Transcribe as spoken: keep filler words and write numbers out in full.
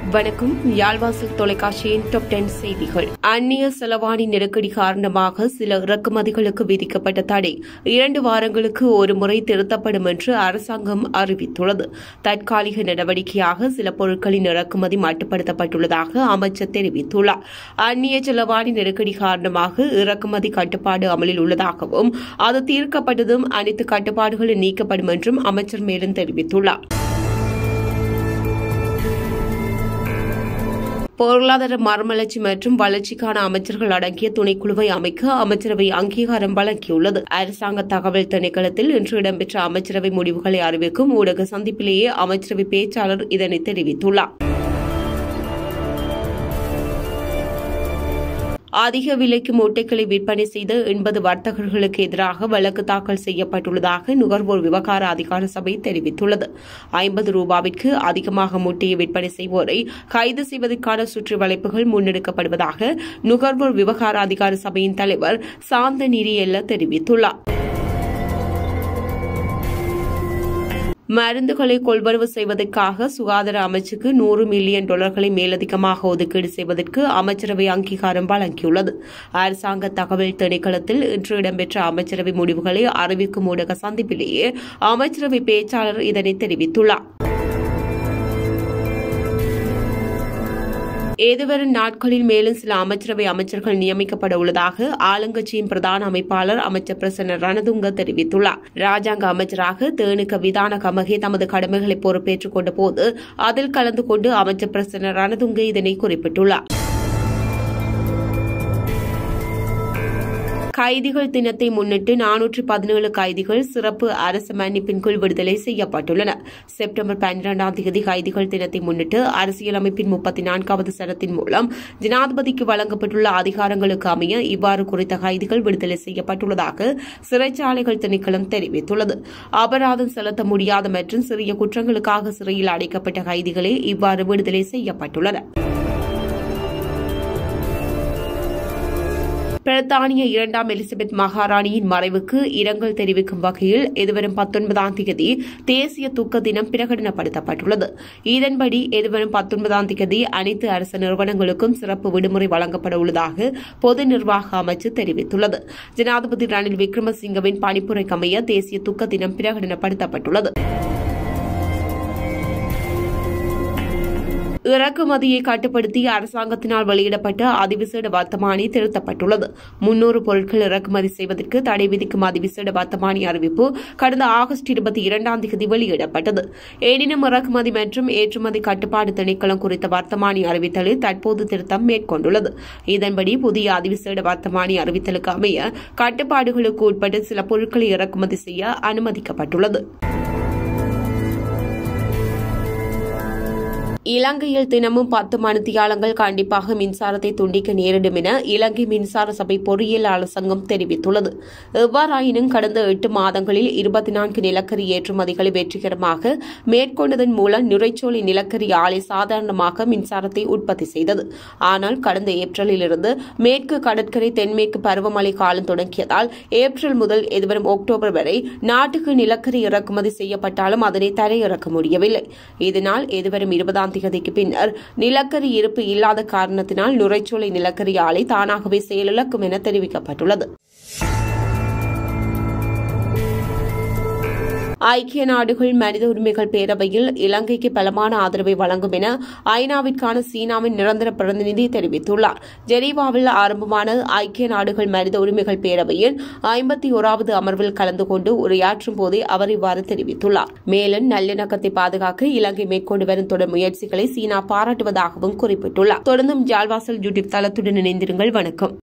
வணக்கம். யாழ்வாசல் தொலைக்காட்சியின் top ten செய்திகள். அந்நிய செலவாணி நெருக்கடி காரணமாக சில இறக்குமதிகளுக்கு விதிக்கப்பட்ட தடை இரண்டு வாரங்களுக்கு ஒருமுறை திருத்தப்படும் என்று அரசாங்கம் அறிவித்துள்ளது. தற்காலிக நடவடிக்கையாக சில பொருட்களின் இறக்குமதி மட்டுப்படுத்தப்பட்டுள்ளதாக அமைச்சர் தெரிவித்துள்ளார். அந்நிய செலவாணி நெருக்கடி காரணமாக இறக்குமதி கட்டுப்பாடு அமலில் உள்ளதாகவும் அது தீர்க்கப்பட்டதும் அனைத்து கட்டுப்பாடுகளும் நீக்கப்படும் என்றும் அமைச்சர் மேலும் தெரிவித்துள்ளார். பொருளாதார மறுமலர்ச்சி மற்றும் வளர்ச்சிக்கான அமைச்சர்கள் அடங்கிய துணைக்குழுவை அமைக்க அமைச்சரவை அங்கீகாரம் வழங்கியுள்ளது. அரசாங்க தகவல் திணைக்களத்தில் இன்று இடம்பெற்ற அமைச்சரவை முடிவுகளை அறிவிக்கும் ஊடக சந்திப்பிலேயே அமைச்சரவை பேச்சாளர் இதனை தெரிவித்துள்ளார். அதிக விலைக்கு முட்டைகளை விற்பனை செய்த எண்பது வர்த்தகர்களுக்கு எதிராக வழக்கு தாக்கல் செய்யப்பட்டுள்ளதாக நுகர்வோர் விவகார அதிகார சபை தெரிவித்துள்ளது. ஐம்பது ரூபாவிற்கு அதிகமாக முட்டையை விற்பனை செய்வோரை கைது செய்வதற்கான சுற்று வளைப்புகள் முன்னெடுக்கப்படுவதாக நுகர்வோர் விவகார அதிகார சபையின் தலைவர் சாந்த நீரியல்ல தெரிவித்துள்ளார். மருந்துகளை கொள்வனவு செய்வதற்காக சுகாதார அமைச்சுக்கு நூறு மில்லியன் டாலர்களை மேலதிகமாக ஒதுக்கீடு செய்வதற்கு அமைச்சரவை அங்கீகாரம் வழங்கியுள்ளது. அரசாங்க தகவல் திணைக்களத்தில் இன்று இடம்பெற்ற அமைச்சரவை முடிவுகளை அறிவிக்கும் ஊடக சந்திப்பிலேயே அமைச்சரவை பேச்சாளர் இதனை தெரிவித்துள்ளார். எதிர்வரும் நாட்களில் மேலும் சில அமைச்சரவை அமைச்சர்கள் நியமிக்கப்பட உள்ளதாக ஆளுங்கட்சியின் பிரதான அமைப்பாளர் அமைச்சர் பிரசன்ன ரணதுங்க தெரிவித்துள்ளார். ராஜாங்க அமைச்சராக தேனுக்க விதான கமகே தமது கடமைகளை பொறுப்பேற்றுக் கொண்ட போது அதில் கலந்து கொண்டு அமைச்சர் பிரசன்ன ரணதுங்க இதனை குறிப்பிட்டுள்ளார். கைதிகள் தினத்தை முன்னிட்டு நானூற்று பதினேழு கைதிகள் சிறப்பு அரசு மன்னிப்பின் கீழ் விடுதலை செய்யப்பட்டுள்ளனர். செப்டம்பர் பன்னிரண்டாம் தேதி கைதிகள் தினத்தை முன்னிட்டு அரசியலமைப்பின் முப்பத்தி நான்காவது சட்டத்தின் மூலம் ஜனாதிபதிக்கு வழங்கப்பட்டுள்ள அதிகாரங்களுக்கு அமைய இவ்வாறு குறித்த கைதிகள் விடுதலை செய்யப்பட்டுள்ளதாக சிறைச்சாலைகள் திணைக்களம் தெரிவித்துள்ளது. அபராதம் செலுத்த முடியாத மற்றும் சிறிய குற்றங்களுக்காக சிறையில் அடைக்கப்பட்ட கைதிகளே இவ்வாறு விடுதலை செய்யப்பட்டுள்ளனர். பிரித்தானிய இரண்டாம் எலிசபெத் மகாராணியின் மறைவுக்கு இரங்கல் தெரிவிக்கும் வகையில் எதிர்வரும் பத்தொன்பதாம் தேதி தேசிய துக்க தினம் பிரகடனப்படுத்தப்பட்டுள்ளது. இதன்படி எதிர்வரும் பத்தொன்பதாம் தேதி அனைத்து அரசு நிறுவனங்களுக்கும் சிறப்பு விடுமுறை வழங்கப்பட உள்ளதாக பொது நிர்வாக அமைச்சு தெரிவித்துள்ளது. ஜனாதிபதி ரணில் விக்ரமசிங்கவின் பணிப்புரைக்கமைய தேசிய துக்க தினம் பிரகடனப்படுத்தப்பட்டுள்ளது. இறக்குமதியை கட்டுப்படுத்தி அரசாங்கத்தினால் வெளியிடப்பட்ட அதிவிசேட வர்த்தமானி திருத்தப்பட்டுள்ளது. முன்னூறு பொருட்கள் இறக்குமதி செய்வதற்கு தடை விதிக்கும் அதிவிசேட வர்த்தமானி அறிவிப்பு கடந்த ஆகஸ்ட் இருபத்தி இரண்டாம் தேதி வெளியிடப்பட்டது. எனினும் இறக்குமதி மற்றும் ஏற்றுமதி கட்டுப்பாடு திணைக்களம் குறித்த வர்த்தமானி அறிவித்தலில் தற்போது திருத்தம் மேற்கொண்டுள்ளது. இதன்படி புதிய அதிவிசேட வர்த்தமானி அறிவித்தலுக்கு அமைய கட்டுப்பாடுகளுக்கு உட்பட்டு சில பொருட்களை இறக்குமதி செய்ய அனுமதிக்கப்பட்டுள்ளது. இலங்கையில் தினமும் பத்து மணித்தியாலங்கள் கண்டிப்பாக மின்சாரத்தை துண்டிக்க நேரிடும் என இலங்கை மின்சார சபை பொறியியலாளர் சங்கம் தெரிவித்துள்ளது. எவ்வாறாயினும் கடந்த எட்டு மாதங்களில் இருபத்தி நான்கு நிலக்கரி ஏற்றுமதிகளை வெற்றிகரமாக மேற்கொண்டதன் மூலம் நுரைச்சோலை நிலக்கரி ஆலை சாதாரணமாக மின்சாரத்தை உற்பத்தி செய்தது. ஆனால் கடந்த ஏப்ரலிலிருந்து மேற்கு கடற்கரை தென்மேற்கு பருவமழை காலம் தொடங்கியதால் ஏப்ரல் முதல் எதிர்வரும் அக்டோபர் வரை நாட்டுக்கு நிலக்கரி இறக்குமதி செய்யப்பட்டாலும் அதனை தரையிறக்க முடியவில்லை. இதனால் எதிர்வரும் இருபதாம் தேதிக்கு பின்னர் நிலக்கரி இருப்பு இல்லாத காரணத்தினால் நுரைச்சோலை நிலக்கரி ஆலை தானாகவே செயலிழக்கும் என தெரிவிக்கப்பட்டுள்ளது. ஐக்கிய நாடுகள் மனித உரிமைகள் பேரவையில் இலங்கைக்கு பலமான ஆதரவை வழங்கும் என ஐநாவிற்கான சீனாவின் நிரந்தர பிரதிநிதி தெரிவித்துள்ளார். ஜெனீவாவில் ஆரம்பமான ஐக்கிய நாடுகள் மனித உரிமைகள் பேரவையின் ஐம்பத்தி ஓராவது அமர்வில் கலந்து கொண்டு உரையாற்றும் போதே அவர் இவ்வாறு தெரிவித்துள்ளார். மேலும் நல்லிணக்கத்தை பாதுகாக்க இலங்கை மேற்கொண்டு வரும் தொடர் முயற்சிகளை சீனா பாராட்டுவதாகவும் குறிப்பிட்டுள்ளார். தொடர்ந்தும் யாழ்வாசல் யூடியூப் தளத்துடன் இணைந்திருங்கள். வணக்கம்.